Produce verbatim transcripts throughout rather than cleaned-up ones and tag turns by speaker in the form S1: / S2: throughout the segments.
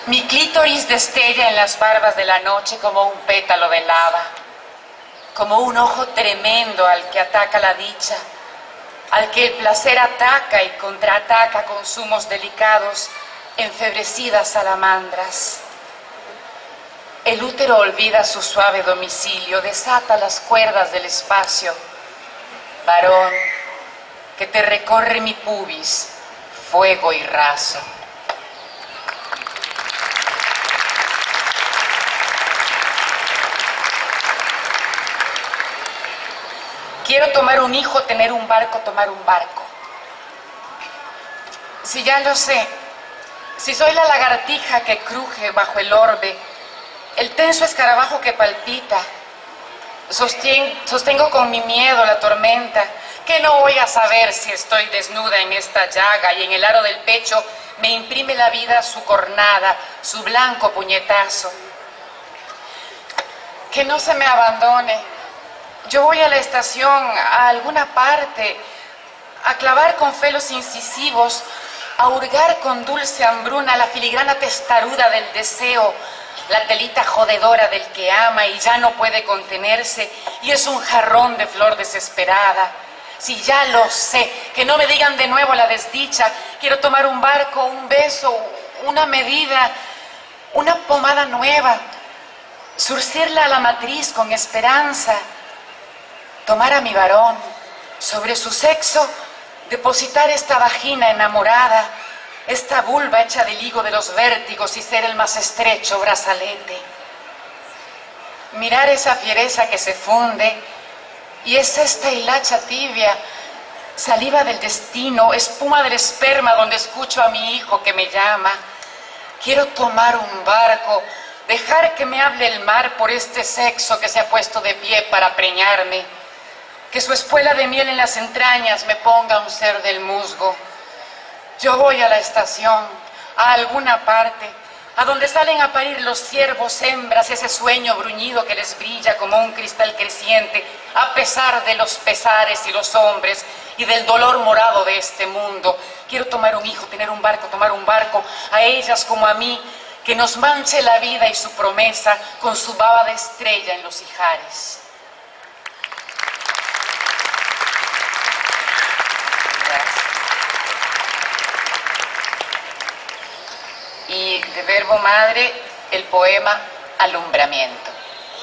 S1: Mi clítoris destella en las barbas de la noche como un pétalo de lava, como un ojo tremendo al que ataca la dicha, al que el placer ataca y contraataca con zumos delicados, enfebrecidas salamandras. El útero olvida su suave domicilio, desata las cuerdas del espacio. Varón, que te recorre mi pubis, fuego y raso. Quiero tomar un hijo, tener un barco, tomar un barco. Si ya lo sé, si soy la lagartija que cruje bajo el orbe, el tenso escarabajo que palpita, sostien, sostengo con mi miedo la tormenta, que no voy a saber si estoy desnuda en esta llaga y en el aro del pecho me imprime la vida su cornada, su blanco puñetazo. Que no se me abandone. Yo voy a la estación, a alguna parte, a clavar con felos incisivos, a hurgar con dulce hambruna la filigrana testaruda del deseo, la telita jodedora del que ama y ya no puede contenerse, y es un jarrón de flor desesperada. Si ya lo sé, que no me digan de nuevo la desdicha, quiero tomar un barco, un beso, una medida, una pomada nueva, surcirla a la matriz con esperanza, tomar a mi varón, sobre su sexo, depositar esta vagina enamorada, esta vulva hecha del higo de los vértigos y ser el más estrecho brazalete. Mirar esa fiereza que se funde, y es esta hilacha tibia, saliva del destino, espuma del esperma donde escucho a mi hijo que me llama. Quiero tomar un barco, dejar que me hable el mar por este sexo que se ha puesto de pie para preñarme. Que su espuela de miel en las entrañas me ponga un ser del musgo. Yo voy a la estación, a alguna parte, a donde salen a parir los ciervos hembras, ese sueño bruñido que les brilla como un cristal creciente, a pesar de los pesares y los hombres y del dolor morado de este mundo. Quiero tomar un hijo, tener un barco, tomar un barco, a ellas como a mí, que nos manche la vida y su promesa con su baba de estrella en los ijares. Y de Verbo Madre, el poema Alumbramiento.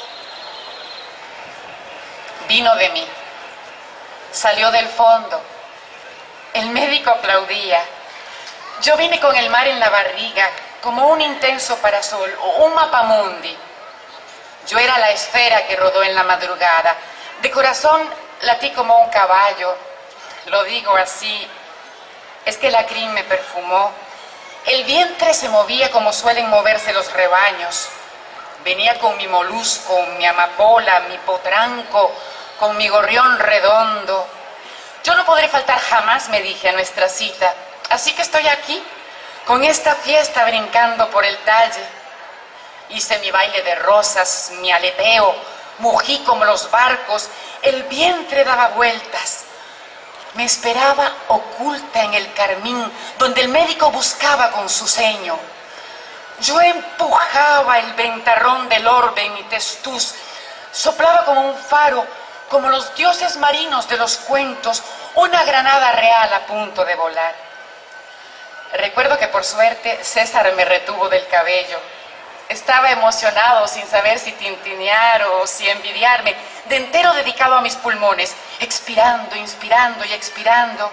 S1: Vino de mí, salió del fondo, el médico aplaudía. Yo vine con el mar en la barriga, como un intenso parasol o un mapamundi. Yo era la esfera que rodó en la madrugada, de corazón latí como un caballo. Lo digo así, es que la crin me perfumó. El vientre se movía como suelen moverse los rebaños. Venía con mi molusco, mi amapola, mi potranco, con mi gorrión redondo. Yo no podré faltar jamás, me dije, a nuestra cita. Así que estoy aquí, con esta fiesta brincando por el talle. Hice mi baile de rosas, mi aleteo, mugí como los barcos, el vientre daba vueltas. Me esperaba oculta en el carmín, donde el médico buscaba con su ceño. Yo empujaba el ventarrón del orbe en mi testuz, soplaba como un faro, como los dioses marinos de los cuentos, una granada real a punto de volar. Recuerdo que por suerte César me retuvo del cabello. Estaba emocionado sin saber si tintinear o si envidiarme, de entero dedicado a mis pulmones, expirando, inspirando y expirando.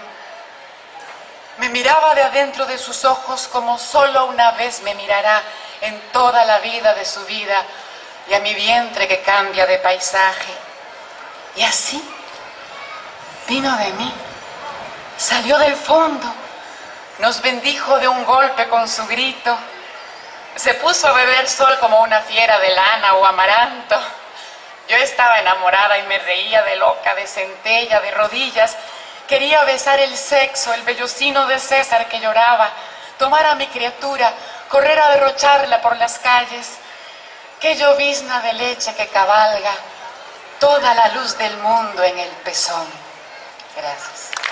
S1: Me miraba de adentro de sus ojos como solo una vez me mirará en toda la vida de su vida, y a mi vientre que cambia de paisaje. Y así vino de mí, salió del fondo, nos bendijo de un golpe con su grito. Se puso a beber sol como una fiera de lana o amaranto. Yo estaba enamorada y me reía de loca, de centella, de rodillas. Quería besar el sexo, el vellocino de César que lloraba, tomar a mi criatura, correr a derrocharla por las calles. Qué llovizna de leche que cabalga, toda la luz del mundo en el pezón. Gracias.